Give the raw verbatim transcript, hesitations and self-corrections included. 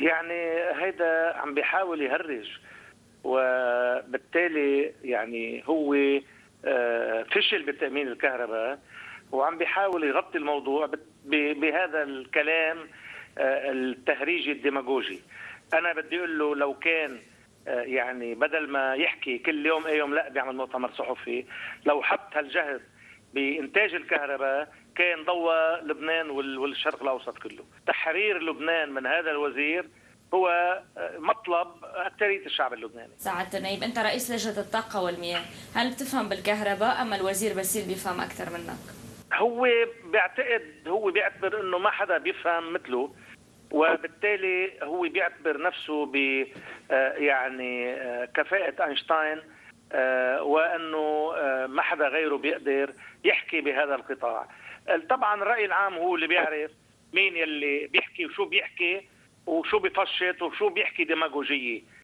يعني هيدا عم بيحاول يهرج، وبالتالي يعني هو آه، فشل بتأمين الكهرباء، وعم بيحاول يغطي الموضوع بهذا الكلام آه، التهريجي الديماغوجي. أنا بدي أقول له لو كان آه، يعني بدل ما يحكي كل يوم أي يوم لا بيعمل مؤتمر صحفي، لو حط هالجهد بإنتاج الكهرباء كان ضوى لبنان والشرق الأوسط كله. تحرير لبنان من هذا الوزير هو مطلب أكثرية الشعب اللبناني. سعادة النائب، أنت رئيس لجنة الطاقة والمياه، هل بتفهم بالكهرباء أما الوزير باسيل بيفهم أكثر منك؟ هو بيعتقد، هو بيعتبر إنه ما حدا بيفهم مثله، وبالتالي هو بيعتبر نفسه ب يعني كفاءة أينشتاين، وأنه ما حدا غيره بيقدر يحكي بهذا القطاع. طبعا الرأي العام هو اللي بيعرف مين يلي بيحكي وشو بيحكي وشو بيفشط وشو بيحكي ديماغوجية.